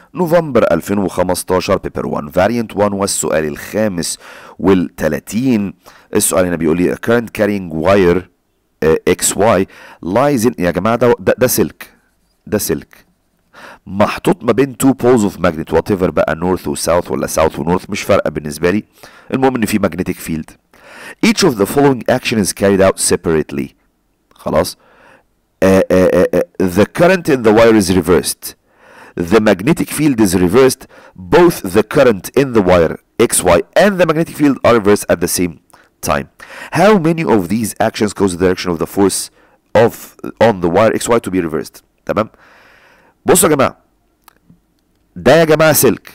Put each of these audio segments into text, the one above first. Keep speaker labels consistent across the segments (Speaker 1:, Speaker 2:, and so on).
Speaker 1: نوفمبر 2015 بيبر 1 فاريانت 1 والسؤال الخامس وال30. السؤال هنا بيقول لي current carrying wire XY lies in، يا جماعة ده سلك، ده سلك محطوط ما بين two poles of magnet whatever بقى north و south ولا south و north مش فارقة بالنسبة لي، المهم ان في magnetic field. each of the following action is carried out separately. خلاص. the current in the wire is reversed. The magnetic field is reversed. Both the current in the wire XY and the magnetic field are reversed at the same time. How many of these actions cause the direction of the force on the wire XY to be reversed؟ تمام. بصوا يا جماعة، ده يا جماعة سلك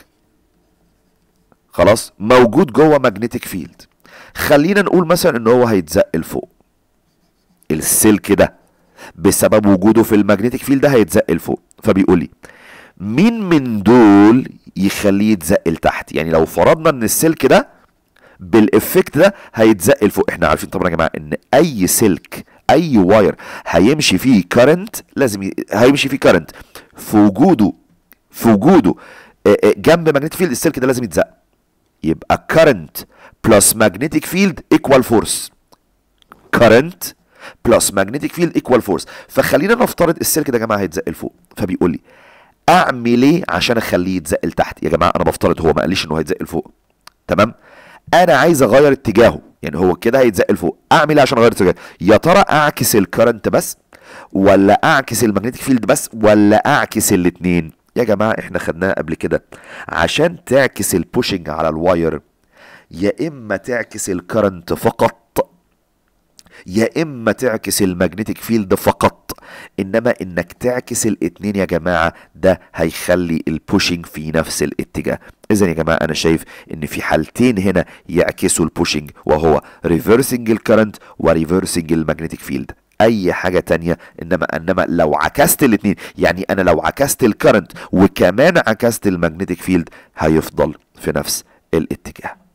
Speaker 1: خلاص موجود جوه magnetic field. خلينا نقول مثلا ان هو هيتزق لفوق. السلك ده بسبب وجوده في المagnetic field ده هيتزق لفوق، فبيقول لي مين من دول يخليه يتزق لتحت؟ يعني لو فرضنا ان السلك ده بالافكت ده هيتزق لفوق، احنا عارفين طبعا يا جماعه ان اي سلك اي واير هيمشي فيه كارنت لازم هيمشي فيه كارنت في وجوده جنب ماجنتيك فيلد، السلك ده لازم يتزق. يبقى كارنت بلس ماجنتيك فيلد ايكوال فورس. كارنت بلس ماجنتيك فيلد ايكوال فورس. فخلينا نفترض السلك ده يا جماعه هيتزق لفوق، فبيقول لي اعمل ايه عشان اخليه يتزق لتحت؟ يا جماعه انا بفترض هو ما قاليش انه هيتزق لفوق، تمام؟ انا عايز اغير اتجاهه، يعني هو كده هيتزق لفوق، اعمل ايه عشان اغير اتجاهه؟ يا ترى اعكس الكرنت بس ولا اعكس المagnetic فيلد بس ولا اعكس الاثنين؟ يا جماعه احنا خدناها قبل كده، عشان تعكس البوشنج على الواير يا اما تعكس الكرنت فقط يا اما تعكس المagnetic فيلد فقط، انما انك تعكس الاثنين يا جماعه ده هيخلي البوشنج في نفس الاتجاه. اذا يا جماعه انا شايف ان في حالتين هنا يعكسوا البوشنج، وهو ريفرسنج الكرنت وريفرسنج المagnetic فيلد. اي حاجه تانية انما لو عكست الاثنين، يعني انا لو عكست الكرنت وكمان عكست المagnetic فيلد هيفضل في نفس الاتجاه.